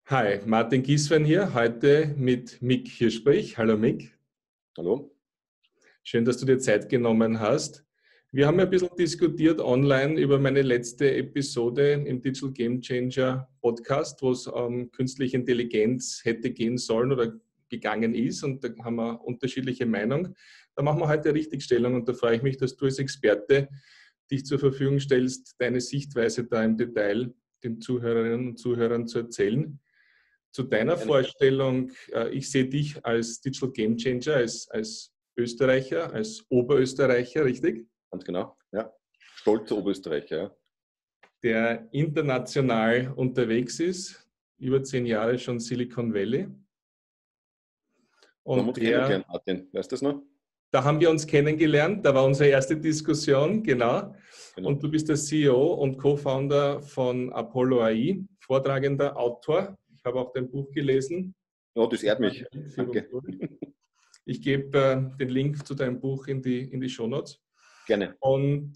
Hi, Martin Gieswein hier, heute mit Mick Hirschbrich. Hallo Mick, Hallo? schön, dass du dir Zeit genommen hast. Wir haben ja ein bisschen diskutiert online über meine letzte Episode im Digital Game Changer Podcast, wo es um künstliche Intelligenz hätte gehen sollen oder gegangen ist, und da haben wir unterschiedliche Meinungen. Da machen wir heute eine Richtigstellung, und da freue ich mich, dass du als Experte dich zur Verfügung stellst, deine Sichtweise da im Detail den Zuhörerinnen und Zuhörern zu erzählen. Zu deiner Gerne. Vorstellung, ich sehe dich als Digital Game Changer, als Österreicher, als Oberösterreicher, richtig? Ganz genau. Ja. Stolzer Oberösterreicher. Ja. Der international unterwegs ist, über 10 Jahre schon Silicon Valley. Wo haben wir Und uns kennengelernt, Martin? Weißt du das noch? da haben wir uns kennengelernt, da war unsere erste Diskussion, genau. Genau. Und du bist der CEO und Co-Founder von Apollo AI, vortragender Autor. Ich habe auch dein Buch gelesen. Ja, das ehrt mich. Führung Danke. durch. Ich gebe den Link zu deinem Buch in die Shownotes. Gerne. Und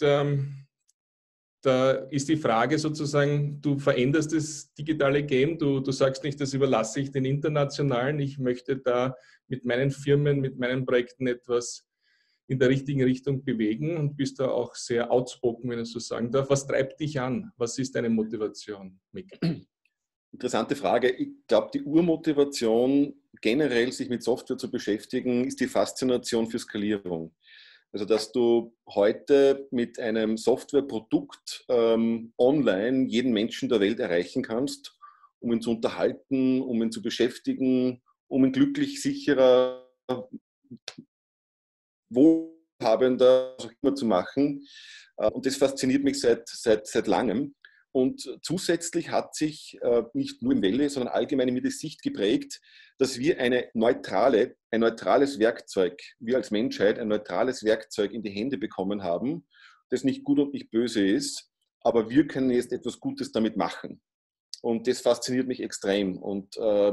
da ist die Frage sozusagen, du veränderst das digitale Game, du sagst nicht, das überlasse ich den Internationalen, ich möchte da mit meinen Firmen, mit meinen Projekten etwas in der richtigen Richtung bewegen und bist da auch sehr outspoken, wenn ich so sagen darf. Was treibt dich an? Was ist deine Motivation, Mick? Interessante Frage. Ich glaube, die Urmotivation, generell sich mit Software zu beschäftigen, ist die Faszination für Skalierung. Also, dass du heute mit einem Softwareprodukt online jeden Menschen der Welt erreichen kannst, um ihn zu unterhalten, um ihn zu beschäftigen, um ihn glücklich, sicherer, wohlhabender, was auch immer zu machen. Und das fasziniert mich seit langem. Und zusätzlich hat sich nicht nur im Welle, sondern allgemein in mir die Sicht geprägt, dass wir ein neutrales Werkzeug, wir als Menschheit ein neutrales Werkzeug in die Hände bekommen haben, das nicht gut und nicht böse ist, aber wir können jetzt etwas Gutes damit machen. Und das fasziniert mich extrem. Und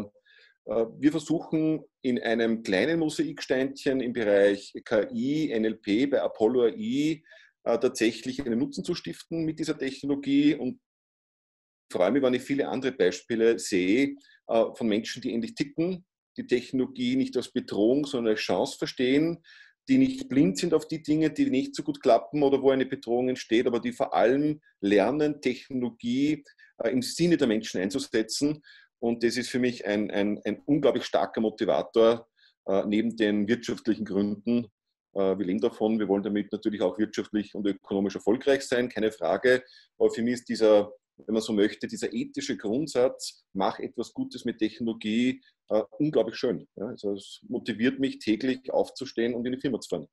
wir versuchen in einem kleinen Mosaiksteinchen im Bereich KI, NLP bei Apollo AI tatsächlich einen Nutzen zu stiften mit dieser Technologie und freue mich, wenn ich viele andere Beispiele sehe von Menschen, die ähnlich ticken, die Technologie nicht als Bedrohung, sondern als Chance verstehen, die nicht blind sind auf die Dinge, die nicht so gut klappen oder wo eine Bedrohung entsteht, aber die vor allem lernen, Technologie im Sinne der Menschen einzusetzen. Und das ist für mich ein unglaublich starker Motivator, neben den wirtschaftlichen Gründen. Wir leben davon, wir wollen damit natürlich auch wirtschaftlich und ökonomisch erfolgreich sein, keine Frage. Aber für mich ist dieser, wenn man so möchte, dieser ethische Grundsatz, mach etwas Gutes mit Technologie, unglaublich schön. Ja, also es motiviert mich täglich aufzustehen und in die Firma zu fahren.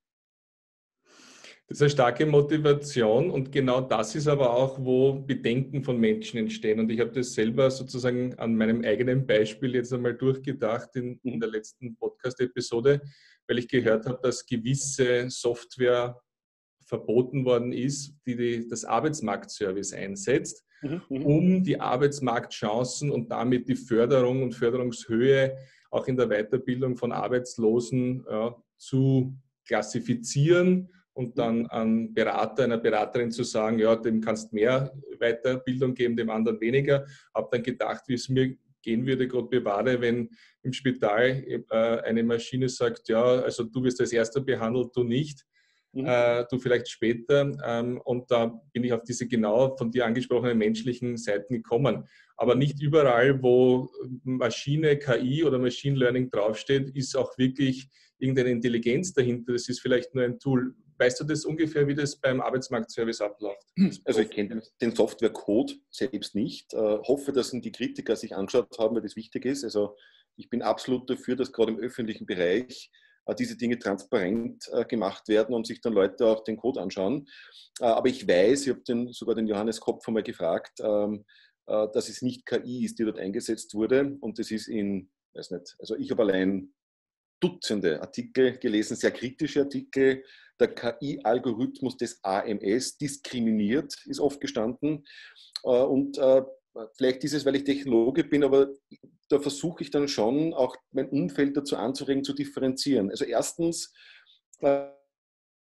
Das ist eine starke Motivation, und genau das ist aber auch, wo Bedenken von Menschen entstehen. Und ich habe das selber sozusagen an meinem eigenen Beispiel jetzt einmal durchgedacht in Mhm. der letzten Podcast-Episode, weil ich gehört habe, dass gewisse Software verboten worden ist, die das Arbeitsmarktservice einsetzt, Mhm. Mhm. um die Arbeitsmarktchancen und damit die Förderung und Förderungshöhe auch in der Weiterbildung von Arbeitslosen zu klassifizieren und Mhm. dann an Berater, einer Beraterin zu sagen, ja, dem kannst mehr Weiterbildung geben, dem anderen weniger. Habe dann gedacht, wie es mir gehen würde, Gott bewahre, wenn im Spital eine Maschine sagt, ja, also du wirst als Erster behandelt, du nicht, Mhm. du vielleicht später. Und da bin ich auf diese genau von dir angesprochenen menschlichen Seiten gekommen. Aber Mhm. nicht überall, wo Maschine, KI oder Machine Learning draufsteht, ist auch wirklich irgendeine Intelligenz dahinter. Das ist vielleicht nur ein Tool. Weißt du das ungefähr, wie das beim Arbeitsmarktservice abläuft? Also ich kenne den Softwarecode selbst nicht. Hoffe, dass die Kritiker sich angeschaut haben, weil das wichtig ist. Also ich bin absolut dafür, dass gerade im öffentlichen Bereich diese Dinge transparent gemacht werden und sich dann Leute auch den Code anschauen. Aber ich weiß, ich habe sogar den Johannes Kopf einmal gefragt, dass es nicht KI ist, die dort eingesetzt wurde. Und das ist weiß nicht, also ich habe allein Dutzende Artikel gelesen, sehr kritische Artikel. Der KI-Algorithmus des AMS diskriminiert, ist oft gestanden. Und vielleicht ist es, weil ich Technologe bin, aber da versuche ich dann schon auch mein Umfeld dazu anzuregen, zu differenzieren. Also erstens,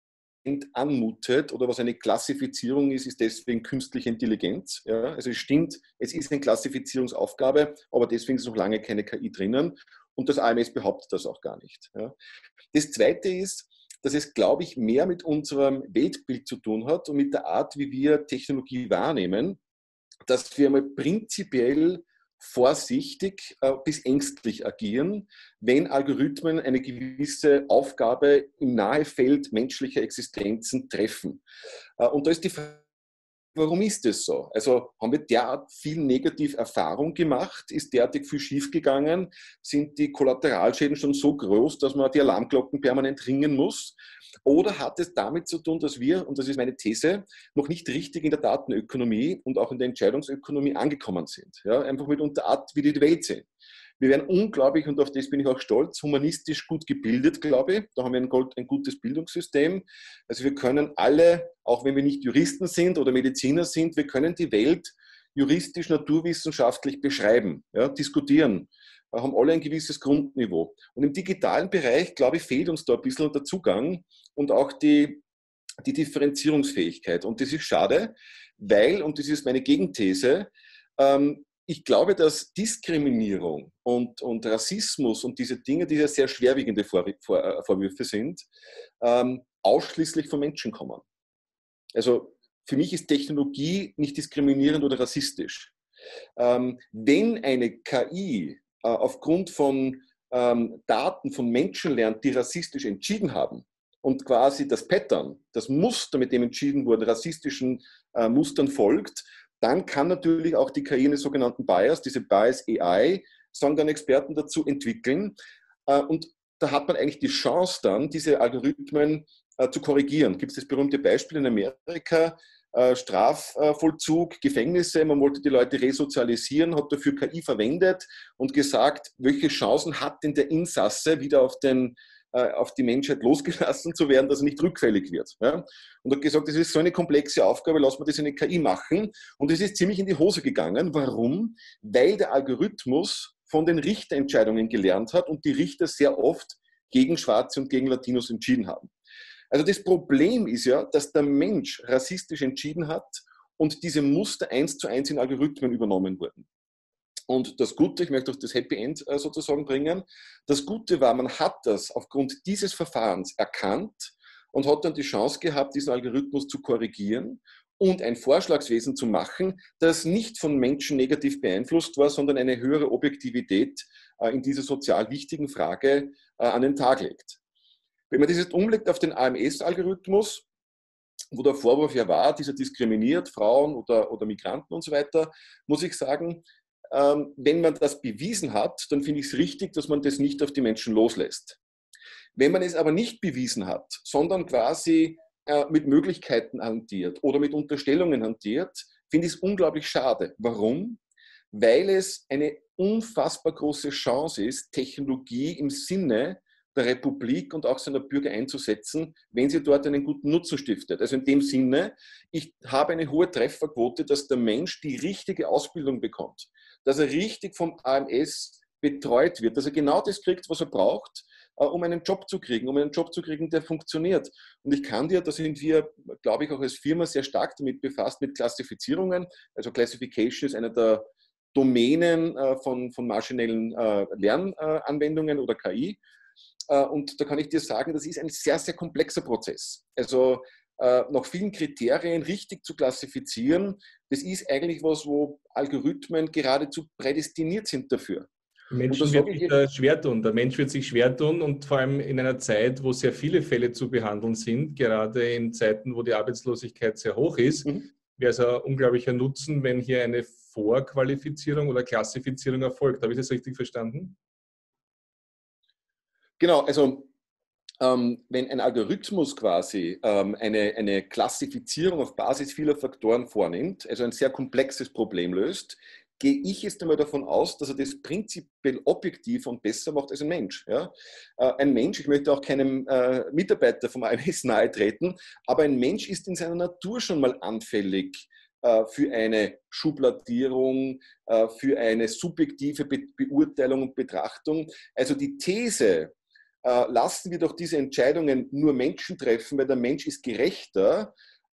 anmutet oder was eine Klassifizierung ist, ist deswegen künstliche Intelligenz. Ja? Also es stimmt, es ist eine Klassifizierungsaufgabe, aber deswegen ist noch lange keine KI drinnen und das AMS behauptet das auch gar nicht. Ja? Das Zweite ist, dass es, glaube ich, mehr mit unserem Weltbild zu tun hat und mit der Art, wie wir Technologie wahrnehmen, dass wir mal prinzipiell vorsichtig bis ängstlich agieren, wenn Algorithmen eine gewisse Aufgabe im Nahefeld menschlicher Existenzen treffen. Und da ist die Frage, warum ist das so? Also haben wir derart viel Negativerfahrung gemacht? Ist derartig viel schiefgegangen? Sind die Kollateralschäden schon so groß, dass man die Alarmglocken permanent ringen muss? Oder hat es damit zu tun, dass wir, und das ist meine These, noch nicht richtig in der Datenökonomie und auch in der Entscheidungsökonomie angekommen sind? Ja, einfach mit unter Art, wie die Welt sehen. Wir werden unglaublich, und auf das bin ich auch stolz, humanistisch gut gebildet, glaube ich. Da haben wir ein gutes Bildungssystem. Also wir können alle, auch wenn wir nicht Juristen sind oder Mediziner sind, wir können die Welt juristisch, naturwissenschaftlich beschreiben, ja, diskutieren. Wir haben alle ein gewisses Grundniveau. Und im digitalen Bereich, glaube ich, fehlt uns da ein bisschen der Zugang und auch die Differenzierungsfähigkeit. Und das ist schade, weil, und das ist meine Gegenthese, ich glaube, dass Diskriminierung und Rassismus und diese Dinge, die ja sehr schwerwiegende Vorwürfe sind, ausschließlich von Menschen kommen. Also für mich ist Technologie nicht diskriminierend oder rassistisch. Wenn eine KI aufgrund von Daten von Menschen lernt, die rassistisch entschieden haben und quasi das Pattern, das Muster, mit dem entschieden wurde, rassistischen Mustern folgt, dann kann natürlich auch die KI einen sogenannten Bias, diese Bias AI, sagen dann Experten dazu, entwickeln. Und da hat man eigentlich die Chance dann, diese Algorithmen zu korrigieren. Gibt es das berühmte Beispiel in Amerika, Strafvollzug, Gefängnisse, man wollte die Leute resozialisieren, hat dafür KI verwendet und gesagt, welche Chancen hat denn der Insasse, wieder auf die Menschheit losgelassen zu werden, dass er nicht rückfällig wird. Ja? Und hat gesagt, das ist so eine komplexe Aufgabe, lassen wir das in eine KI machen. Und es ist ziemlich in die Hose gegangen. Warum? Weil der Algorithmus von den Richterentscheidungen gelernt hat und die Richter sehr oft gegen Schwarze und gegen Latinos entschieden haben. Also das Problem ist ja, dass der Mensch rassistisch entschieden hat und diese Muster 1:1 in Algorithmen übernommen wurden. Und das Gute, ich möchte auch das Happy End sozusagen bringen, das Gute war, man hat das aufgrund dieses Verfahrens erkannt und hat dann die Chance gehabt, diesen Algorithmus zu korrigieren und ein Vorschlagswesen zu machen, das nicht von Menschen negativ beeinflusst war, sondern eine höhere Objektivität in dieser sozial wichtigen Frage an den Tag legt. Wenn man das jetzt umlegt auf den AMS-Algorithmus, wo der Vorwurf ja war, dieser diskriminiert Frauen oder Migranten und so weiter, muss ich sagen, wenn man das bewiesen hat, dann finde ich es richtig, dass man das nicht auf die Menschen loslässt. Wenn man es aber nicht bewiesen hat, sondern quasi mit Möglichkeiten hantiert oder mit Unterstellungen hantiert, finde ich es unglaublich schade. Warum? Weil es eine unfassbar große Chance ist, Technologie im Sinne der Republik und auch seiner Bürger einzusetzen, wenn sie dort einen guten Nutzen stiftet. Also in dem Sinne, ich habe eine hohe Trefferquote, dass der Mensch die richtige Ausbildung bekommt, dass er richtig vom AMS betreut wird, dass er genau das kriegt, was er braucht, um einen Job zu kriegen, der funktioniert. Und ich kann dir, da sind wir, glaube ich, auch als Firma sehr stark damit befasst, mit Klassifizierungen. Also Classification ist einer der Domänen von maschinellen Lernanwendungen oder KI. Und da kann ich dir sagen, das ist ein sehr, sehr komplexer Prozess. Also nach vielen Kriterien richtig zu klassifizieren, das ist eigentlich was, wo Algorithmen geradezu prädestiniert sind dafür. Menschen wird sich da schwer tun. Der Mensch wird sich schwer tun und vor allem in einer Zeit, wo sehr viele Fälle zu behandeln sind, gerade in Zeiten, wo die Arbeitslosigkeit sehr hoch ist, wäre es ein unglaublicher Nutzen, wenn hier eine Vorqualifizierung oder Klassifizierung erfolgt. Habe ich das richtig verstanden? Genau, also wenn ein Algorithmus quasi eine Klassifizierung auf Basis vieler Faktoren vornimmt, also ein sehr komplexes Problem löst, gehe ich jetzt einmal davon aus, dass er das prinzipiell objektiver und besser macht als ein Mensch. Ja? Ein Mensch, ich möchte auch keinem Mitarbeiter vom AMS nahe treten, aber ein Mensch ist in seiner Natur schon mal anfällig für eine Schubladierung, für eine subjektive Beurteilung und Betrachtung. Also die These, lassen wir doch diese Entscheidungen nur Menschen treffen, weil der Mensch ist gerechter,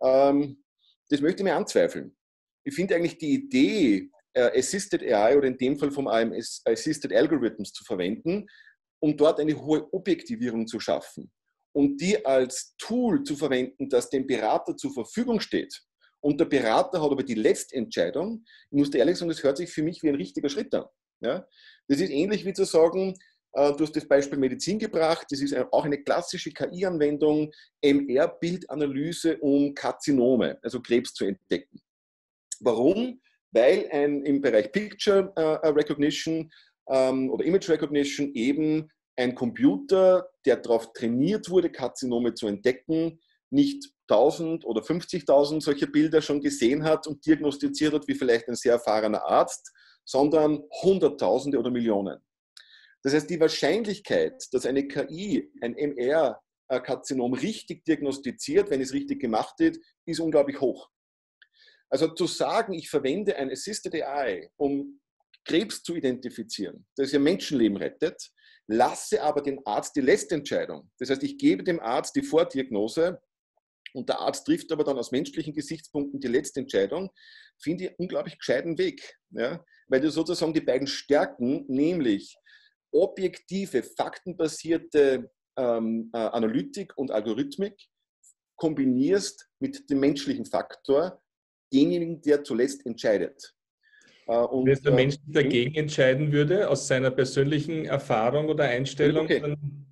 das möchte ich mir anzweifeln. Ich finde eigentlich die Idee, Assisted AI oder in dem Fall vom AMS Assisted Algorithms zu verwenden, um dort eine hohe Objektivierung zu schaffen und die als Tool zu verwenden, das dem Berater zur Verfügung steht. Und der Berater hat aber die letzte Entscheidung. Ich muss dir ehrlich sagen, das hört sich für mich wie ein richtiger Schritt an. Ja? Das ist ähnlich wie zu sagen, du hast das Beispiel Medizin gebracht, das ist auch eine klassische KI-Anwendung, MR-Bildanalyse, um Karzinome, also Krebs zu entdecken. Warum? Weil im Bereich Picture Recognition oder Image Recognition eben ein Computer, der darauf trainiert wurde, Karzinome zu entdecken, nicht 1000 oder 50.000 solche Bilder schon gesehen hat und diagnostiziert hat, wie vielleicht ein sehr erfahrener Arzt, sondern Hunderttausende oder Millionen. Das heißt, die Wahrscheinlichkeit, dass eine KI ein MR-Karzinom richtig diagnostiziert, wenn es richtig gemacht wird, ist unglaublich hoch. Also zu sagen, ich verwende ein Assisted AI, um Krebs zu identifizieren, das ja Menschenleben rettet, lasse aber den Arzt die letzte Entscheidung. Das heißt, ich gebe dem Arzt die Vordiagnose und der Arzt trifft aber dann aus menschlichen Gesichtspunkten die letzte Entscheidung, finde ich einen unglaublich gescheiten Weg. Ja? Weil du sozusagen die beiden Stärken, nämlich objektive, faktenbasierte Analytik und Algorithmik, kombinierst mit dem menschlichen Faktor, denjenigen, der zuletzt entscheidet. Wenn jetzt der Mensch dagegen entscheiden würde, aus seiner persönlichen Erfahrung oder Einstellung, völlig okay. Dann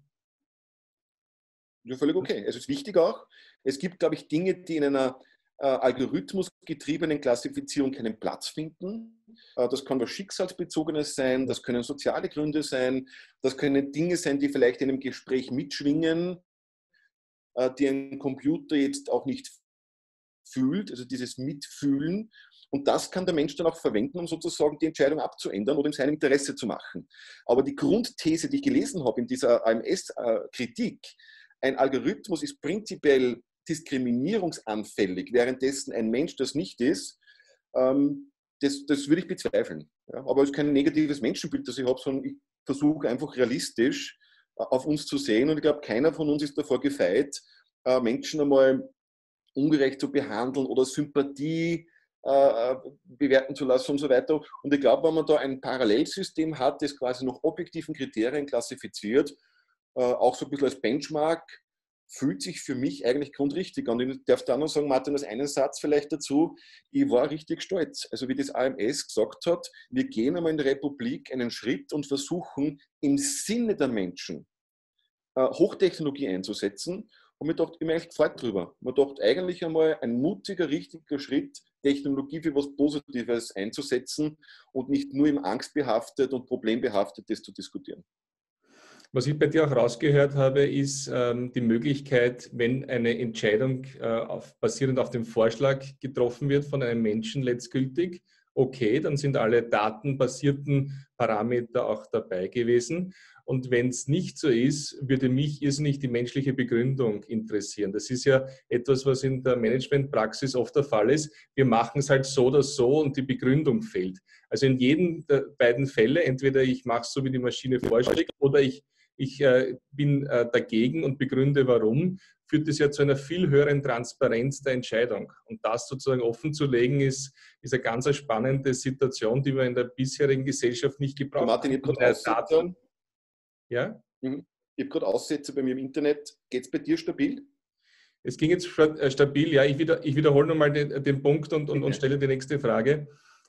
Ja, völlig okay. Es ist wichtig auch, es gibt, glaube ich, Dinge, die in einer algorithmusgetriebenen Klassifizierung keinen Platz finden. Das kann was Schicksalsbezogenes sein, das können soziale Gründe sein, das können Dinge sein, die vielleicht in einem Gespräch mitschwingen, die ein Computer jetzt auch nicht fühlt, also dieses Mitfühlen. Und das kann der Mensch dann auch verwenden, um sozusagen die Entscheidung abzuändern oder in seinem Interesse zu machen. Aber die Grundthese, die ich gelesen habe in dieser AMS-Kritik, ein Algorithmus ist prinzipiell diskriminierungsanfällig, währenddessen ein Mensch das nicht ist, das würde ich bezweifeln. Ja, aber es ist kein negatives Menschenbild, das ich habe, sondern ich versuche einfach realistisch auf uns zu sehen. Und ich glaube, keiner von uns ist davor gefeit, Menschen einmal ungerecht zu behandeln oder Sympathie bewerten zu lassen und so weiter. Und ich glaube, wenn man da ein Parallelsystem hat, das quasi nach objektiven Kriterien klassifiziert, auch so ein bisschen als Benchmark, fühlt sich für mich eigentlich grundrichtig an. Und ich darf da noch sagen, Martin, als einen Satz vielleicht dazu, ich war richtig stolz. Also wie das AMS gesagt hat, wir gehen einmal in der Republik einen Schritt und versuchen im Sinne der Menschen Hochtechnologie einzusetzen. Und mir dachte, ich bin eigentlich gefreut drüber. Man dachte eigentlich einmal ein mutiger, richtiger Schritt, Technologie für was Positives einzusetzen und nicht nur im angstbehaftet und problembehaftetes zu diskutieren. Was ich bei dir auch rausgehört habe, ist die Möglichkeit, wenn eine Entscheidung basierend auf dem Vorschlag getroffen wird von einem Menschen letztgültig, okay, dann sind alle datenbasierten Parameter auch dabei gewesen. Und wenn es nicht so ist, würde mich irrsinnig die menschliche Begründung interessieren. Das ist ja etwas, was in der Managementpraxis oft der Fall ist. Wir machen es halt so oder so und die Begründung fehlt. Also in jedem der beiden Fälle, entweder ich mache es so, wie die Maschine vorschlägt, oder ich bin dagegen und begründe, warum, führt es ja zu einer viel höheren Transparenz der Entscheidung. Und das sozusagen offen zu legen, ist eine ganz spannende Situation, die wir in der bisherigen Gesellschaft nicht gebraucht haben. Martin, ich habe gerade Aussetzer. Ja? Ich habe gerade Aussetzer bei mir im Internet. Geht es bei dir stabil? Es ging jetzt stabil, ja. Ich wiederhole nochmal den Punkt und stelle die nächste Frage.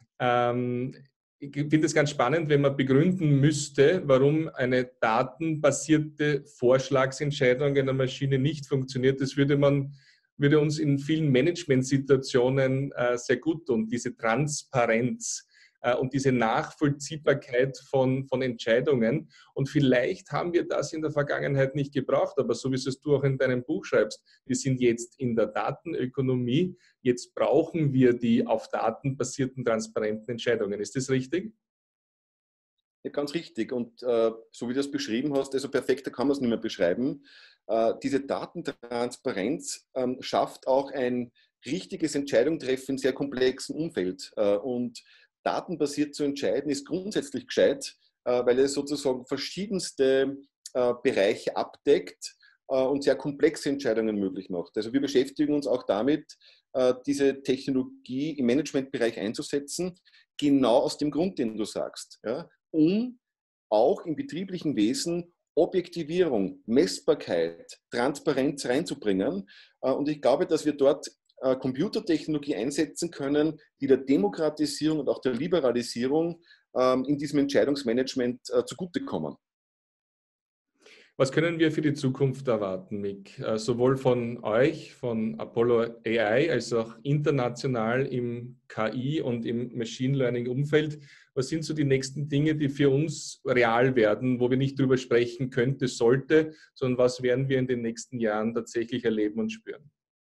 Ich finde es ganz spannend, wenn man begründen müsste, warum eine datenbasierte Vorschlagsentscheidung einer Maschine nicht funktioniert. Das würde uns in vielen Managementsituationen sehr gut tun, diese Transparenz und diese Nachvollziehbarkeit von Entscheidungen. Und vielleicht haben wir das in der Vergangenheit nicht gebraucht, aber so wie es du auch in deinem Buch schreibst, wir sind jetzt in der Datenökonomie, jetzt brauchen wir die auf Daten basierten transparenten Entscheidungen. Ist das richtig? Ja, ganz richtig. Und so wie du das beschrieben hast, also perfekter kann man es nicht mehr beschreiben. Diese Datentransparenz schafft auch ein richtiges Entscheidungstreffen in sehr komplexen Umfeld. Und datenbasiert zu entscheiden ist grundsätzlich gescheit, weil es sozusagen verschiedenste Bereiche abdeckt und sehr komplexe Entscheidungen möglich macht. Also wir beschäftigen uns auch damit, diese Technologie im Managementbereich einzusetzen, genau aus dem Grund, den du sagst, ja, um auch im betrieblichen Wesen Objektivierung, Messbarkeit, Transparenz reinzubringen. Und ich glaube, dass wir dort Computertechnologie einsetzen können, die der Demokratisierung und auch der Liberalisierung in diesem Entscheidungsmanagement zugutekommen. Was können wir für die Zukunft erwarten, Mick? Sowohl von euch, von Apollo AI, als auch international im KI- und im Machine Learning-Umfeld. Was sind so die nächsten Dinge, die für uns real werden, wo wir nicht drüber sprechen könnte, sollte, sondern was werden wir in den nächsten Jahren tatsächlich erleben und spüren?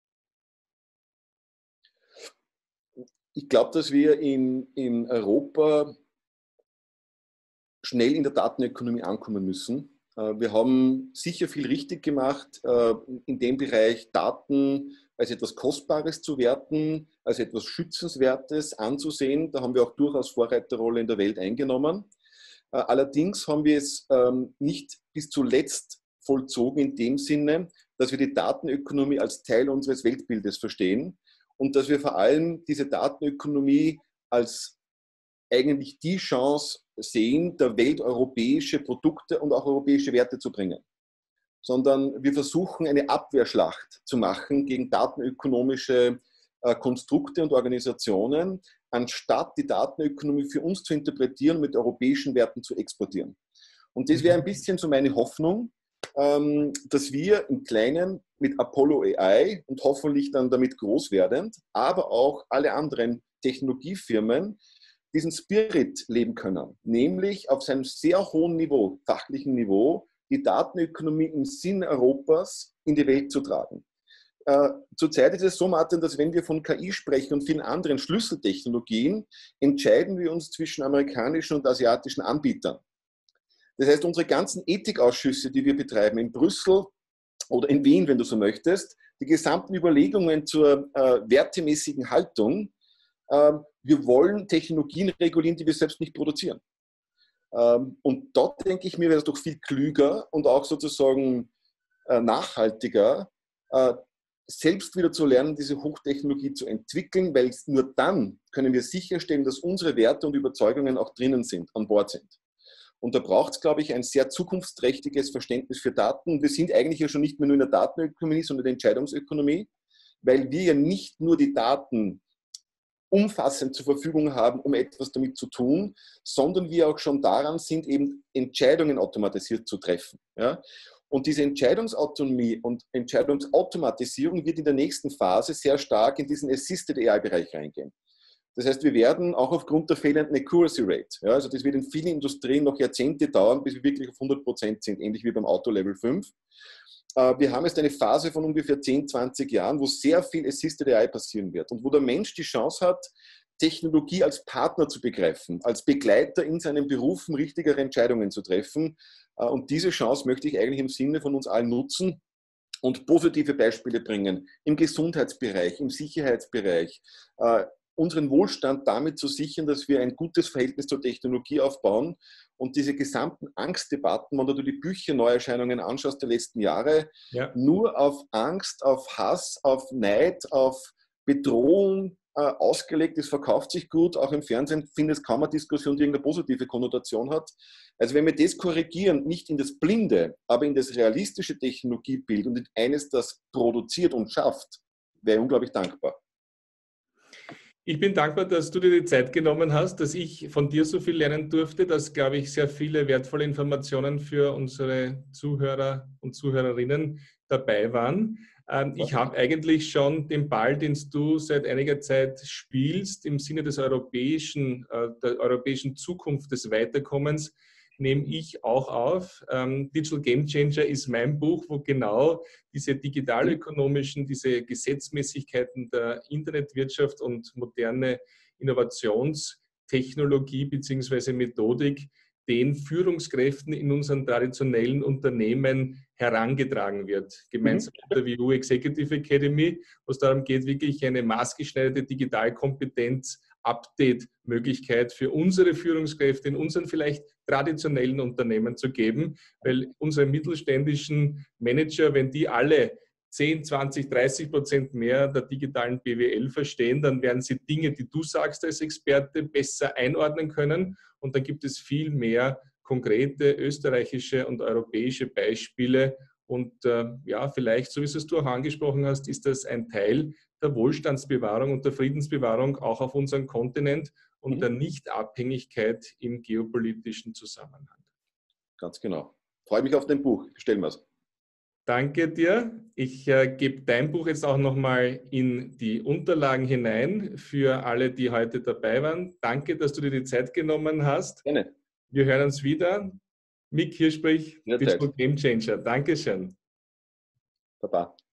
Ich glaube, dass wir in Europa schnell in der Datenökonomie ankommen müssen. Wir haben sicher viel richtig gemacht, in dem Bereich Daten als etwas Kostbares zu werten, als etwas Schützenswertes anzusehen. Da haben wir auch durchaus Vorreiterrolle in der Welt eingenommen. Allerdings haben wir es nicht bis zuletzt vollzogen in dem Sinne, dass wir die Datenökonomie als Teil unseres Weltbildes verstehen und dass wir vor allem diese Datenökonomie als eigentlich die Chance sehen, der Welt europäische Produkte und auch europäische Werte zu bringen. Sondern wir versuchen, eine Abwehrschlacht zu machen gegen datenökonomische Konstrukte und Organisationen, anstatt die Datenökonomie für uns zu interpretieren und mit europäischen Werten zu exportieren. Und das wäre ein bisschen so meine Hoffnung, dass wir im Kleinen mit Apollo AI und hoffentlich dann damit groß werdend, aber auch alle anderen Technologiefirmen diesen Spirit leben können, nämlich auf seinem sehr hohen Niveau, fachlichen Niveau, die Datenökonomie im Sinn Europas in die Welt zu tragen. Zurzeit ist es so, Martin, dass wenn wir von KI sprechen und vielen anderen Schlüsseltechnologien, entscheiden wir uns zwischen amerikanischen und asiatischen Anbietern. Das heißt, unsere ganzen Ethikausschüsse, die wir betreiben in Brüssel oder in Wien, wenn du so möchtest, die gesamten Überlegungen zur wertemäßigen Haltung, wir wollen Technologien regulieren, die wir selbst nicht produzieren. Und dort denke ich mir, wäre es doch viel klüger und auch sozusagen nachhaltiger, selbst wieder zu lernen, diese Hochtechnologie zu entwickeln, weil nur dann können wir sicherstellen, dass unsere Werte und Überzeugungen auch drinnen sind, an Bord sind. Und da braucht es, glaube ich, ein sehr zukunftsträchtiges Verständnis für Daten. Wir sind eigentlich ja schon nicht mehr nur in der Datenökonomie, sondern in der Entscheidungsökonomie, weil wir ja nicht nur die Daten umfassend zur Verfügung haben, um etwas damit zu tun, sondern wir auch schon daran sind, eben Entscheidungen automatisiert zu treffen. Ja? Und diese Entscheidungsautonomie und Entscheidungsautomatisierung wird in der nächsten Phase sehr stark in diesen Assisted AI-Bereich reingehen. Das heißt, wir werden auch aufgrund der fehlenden Accuracy Rate, ja, also das wird in vielen Industrien noch Jahrzehnte dauern, bis wir wirklich auf 100% sind, ähnlich wie beim Auto Level 5. Wir haben jetzt eine Phase von ungefähr 10, 20 Jahren, wo sehr viel Assisted AI passieren wird und wo der Mensch die Chance hat, Technologie als Partner zu begreifen, als Begleiter in seinen Berufen richtigere Entscheidungen zu treffen. Und diese Chance möchte ich eigentlich im Sinne von uns allen nutzen und positive Beispiele bringen im Gesundheitsbereich, im Sicherheitsbereich, unseren Wohlstand damit zu sichern, dass wir ein gutes Verhältnis zur Technologie aufbauen und diese gesamten Angstdebatten, wenn du die Bücher Neuerscheinungen anschaust der letzten Jahre, nur auf Angst, auf Hass, auf Neid, auf Bedrohung ausgelegt ist, verkauft sich gut. Auch im Fernsehen findet es kaum eine Diskussion, die irgendeine positive Konnotation hat. Also wenn wir das korrigieren, nicht in das blinde, aber in das realistische Technologiebild und in eines, das produziert und schafft, wäre ich unglaublich dankbar. Ich bin dankbar, dass du dir die Zeit genommen hast, dass ich von dir so viel lernen durfte, dass, glaube ich, sehr viele wertvolle Informationen für unsere Zuhörer und Zuhörerinnen dabei waren. Ich habe eigentlich schon den Ball, den du seit einiger Zeit spielst, im Sinne der europäischen Zukunft des Weiterkommens, nehme ich auch auf. Digital Game Changer ist mein Buch, wo genau diese digitalökonomischen, diese Gesetzmäßigkeiten der Internetwirtschaft und moderne Innovationstechnologie bzw. Methodik den Führungskräften in unseren traditionellen Unternehmen herangetragen wird. Gemeinsam mit der WU Executive Academy, wo es darum geht, wirklich eine maßgeschneiderte Digitalkompetenz Update-Möglichkeit für unsere Führungskräfte in unseren vielleicht traditionellen Unternehmen zu geben, weil unsere mittelständischen Manager, wenn die alle 10, 20, 30% mehr der digitalen BWL verstehen, dann werden sie Dinge, die du sagst als Experte, besser einordnen können. Und dann gibt es viel mehr konkrete österreichische und europäische Beispiele. Und ja, vielleicht, so wie es du auch angesprochen hast, ist das ein Teil der Wohlstandsbewahrung und der Friedensbewahrung auch auf unserem Kontinent und der Nichtabhängigkeit im geopolitischen Zusammenhang. Ganz genau. Freue mich auf dein Buch. Bestellen wir es. Danke dir. Ich gebe dein Buch jetzt auch nochmal in die Unterlagen hinein für alle, die heute dabei waren. Danke, dass du dir die Zeit genommen hast. Gerne. Wir hören uns wieder. Mick Hirschbrich, Digital Game Changer. Dankeschön. Baba.